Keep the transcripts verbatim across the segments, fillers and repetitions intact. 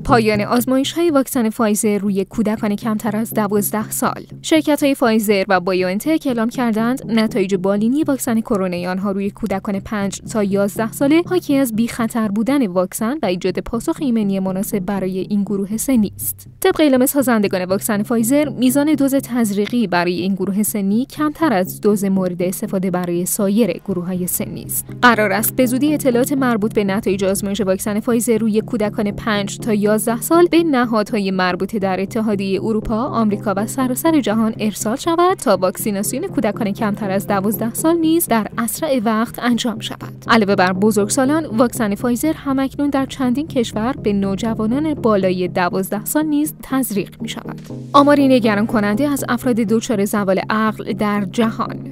پایان آزمایش‌های واکسن فایزر روی کودکان کمتر از دوازده سال. شرکت‌های فایزر و بایوانتک اعلام کردند نتایج بالینی واکسن کرونایی آنها روی کودکان پنج تا یازده ساله حاکی از بی‌خطر بودن واکسن و ایجاد پاسخ ایمنی مناسب برای این گروه سنی است. طبق اعلام سازندگان واکسن فایزر، میزان دوز تزریقی برای این گروه سنی کمتر از دوز مورد استفاده برای سایر گروه‌های سنی است. قرار است به زودی اطلاعات مربوط به نتایج آزمایش واکسن فایزر روی کودکان پنج تا یازده سال به نهادهای مربوطه در اتحادیه اروپا، آمریکا و سراسر جهان ارسال شود تا واکسیناسیون کودکان کمتر از دوازده سال نیز در اسرع وقت انجام شود. علاوه بر بزرگسالان، واکسن فایزر همکنون در چندین کشور به نوجوانان بالای دوازده سال نیز تزریق می شود. آماری نگران کننده از افراد دچار زوال عقل در جهان.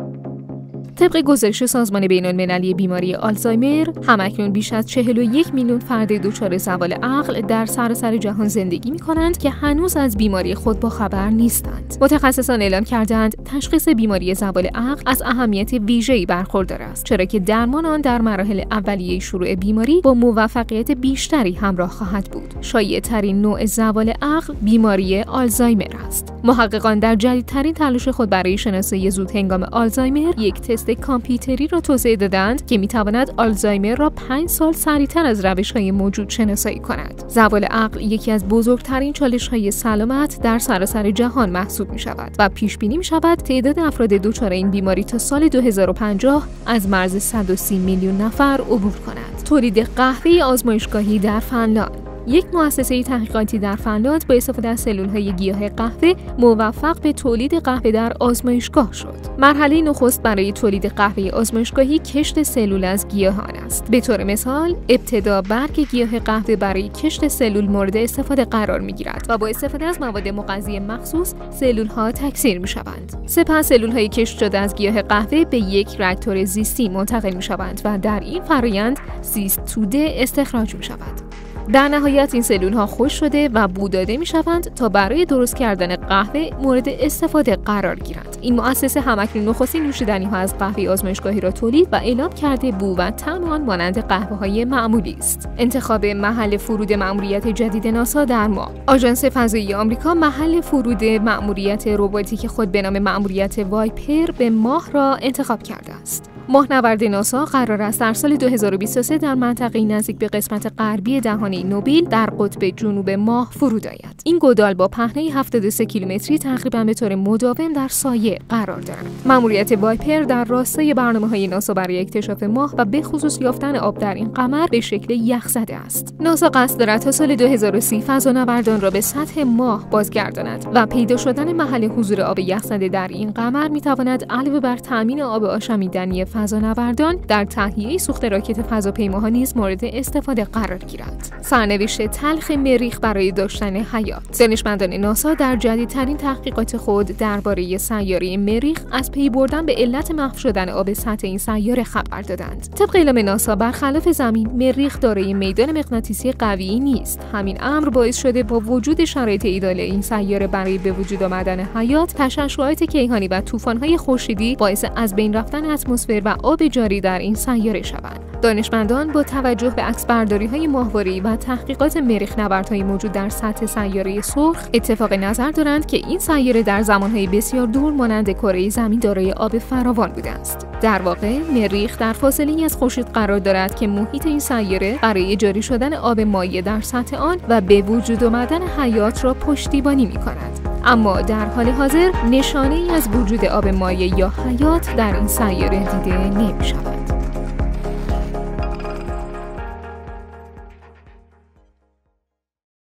طبق گزارش سازمان بین‌المللی بیماری آلزایمر، همکنون بیش از چهل و یک میلیون فرد دچار زوال عقل در سراسر جهان زندگی می‌کنند که هنوز از بیماری خود باخبر نیستند. متخصصان اعلام کردند تشخیص بیماری زوال عقل از اهمیت ویژه‌ای برخوردار است، چرا که درمان آن در مراحل اولیه شروع بیماری با موفقیت بیشتری همراه خواهد بود. شایع‌ترین نوع زوال عقل بیماری آلزایمر است. محققان در جدیدترین تلاش خود برای شناسایی زود هنگام آلزایمر، یک تست کامپیوتری را توسعه دادند که میتواند آلزایمر را پنج سال سریعتر از روش‌های موجود شناسایی کند. زوال عقل یکی از بزرگترین چالش‌های سلامت در سراسر جهان محسوب می‌شود و پیش بینی می‌شود تعداد افراد دچار این بیماری تا سال دو هزار و پنجاه از مرز صد و سی میلیون نفر عبور کند. تولید قهوه آزمایشگاهی در فنلاند. یک مؤسسه تحقیقاتی در فنلاند با استفاده از سلول‌های گیاه قهوه موفق به تولید قهوه در آزمایشگاه شد. مرحله نخست برای تولید قهوه آزمایشگاهی کشت سلول از گیاهان است. به طور مثال، ابتدا برگ گیاه قهوه برای کشت سلول مورد استفاده قرار می‌گیرد و با استفاده از مواد مغذی مخصوص سلول‌ها تکثیر می‌شوند. سپس سلول‌های کشت شده از گیاه قهوه به یک راکتور زیستی منتقل می‌شوند و در این فرآیند زیست توده استخراج می‌شود. در نهایت این سلول‌ها خشک شده و بو داده می‌شوند تا برای درست کردن قهوه مورد استفاده قرار گیرند. این مؤسسه همکنون نخستین نوشیدنی‌ها از قهوه آزمایشگاهی را تولید و اعلام کرده بو و طعم آن مانند قهوه‌های معمولی است. انتخاب محل فرود مأموریت جدید ناسا در ماه. آژانس فضایی آمریکا محل فرود مأموریت رباتیک خود به نام مأموریت وایپر به ماه را انتخاب کرده است. ماهنورد ناسا قرار است در سال دو هزار و بیست و سه در منطقه نزدیک به قسمت غربی دهانه نوبیل در قطب جنوب ماه فرود آید. این گودال با پهنه هفتاد و سه کیلومتری تقریباً به طور مداوم در سایه قرار دارد. مأموریت وایپر در راستای برنامه‌های ناسا برای اکتشاف ماه و به خصوص یافتن آب در این قمر به شکل یخزده است. ناسا قصد دارد تا سال دو هزار و سی فضانوردان را به سطح ماه بازگرداند و پیدا شدن محل حضور آب یخزده در این قمر می‌تواند علاوه بر تأمین آب آشامیدنی فضانوردان در تهیه سوخت راکت فضاپیماها نیز مورد استفاده قرار گیرد. سرنوشت تلخ مریخ برای داشتن حیات. دانشمندان ناسا در جدیدترین تحقیقات خود درباره سیاره مریخ از پی بردن به علت محو شدن آب سطح این سیاره خبر دادند. طبق اعلام ناسا برخلاف زمین، مریخ دارای میدان مغناطیسی قوی نیست. همین امر باعث شده با وجود شرایط ایدال این سیاره برای به وجود آمدن حیات، تشعشعات کیهانی و طوفان‌های خورشیدی باعث از بین رفتن اتمسفر و آب جاری در این سیاره شوند. دانشمندان با توجه به عکسبرداری‌های ماهواره‌ای و تحقیقات مریخ نبردهای موجود در سطح سیاره سرخ اتفاق نظر دارند که این سیاره در زمانهای بسیار دور مانند کره زمین دارای آب فراوان بوده است. در واقع مریخ در فاصله‌ای از خورشید قرار دارد که محیط این سیاره برای جاری شدن آب مایع در سطح آن و به وجود آمدن حیات را پشتیبانی می‌کند. اما در حال حاضر نشانه‌ای از وجود آب مایع یا حیات در این سیاره دیده نمی‌شود.